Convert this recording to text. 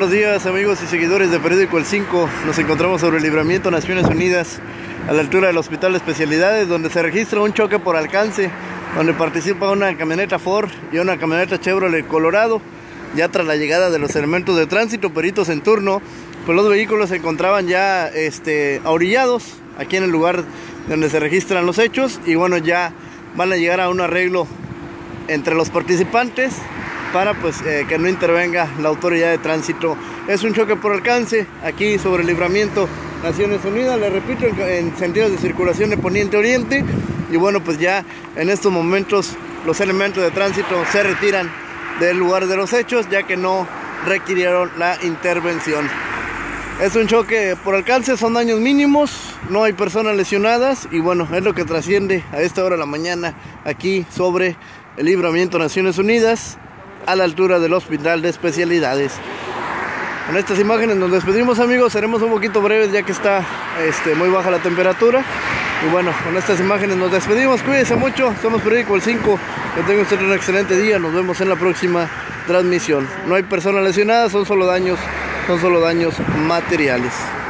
buenos días amigos y seguidores de Periódico El 5. Nos encontramos sobre el Libramiento Naciones Unidas, a la altura del Hospital de Especialidades, donde se registra un choque por alcance, donde participa una camioneta Ford y una camioneta Chevrolet Colorado. Ya tras la llegada de los elementos de tránsito, peritos en turno, pues los vehículos se encontraban ya ahorillados aquí en el lugar donde se registran los hechos, y bueno, ya van a llegar a un arreglo entre los participantes para que no intervenga la autoridad de tránsito. Es un choque por alcance aquí sobre el Libramiento Naciones Unidas, le repito, en sentidos de circulación de poniente a oriente. Y bueno, pues ya en estos momentos los elementos de tránsito se retiran del lugar de los hechos, ya que no requirieron la intervención. Es un choque por alcance, son daños mínimos, no hay personas lesionadas, y bueno, es lo que trasciende a esta hora de la mañana aquí sobre el Libramiento Naciones Unidas, a la altura del Hospital de Especialidades. Con estas imágenes nos despedimos amigos, seremos un poquito breves ya que está muy baja la temperatura. Y bueno, con estas imágenes nos despedimos, cuídense mucho, somos Periódico El 5, que tengan ustedes un excelente día, nos vemos en la próxima transmisión. No hay personas lesionadas, son solo daños materiales.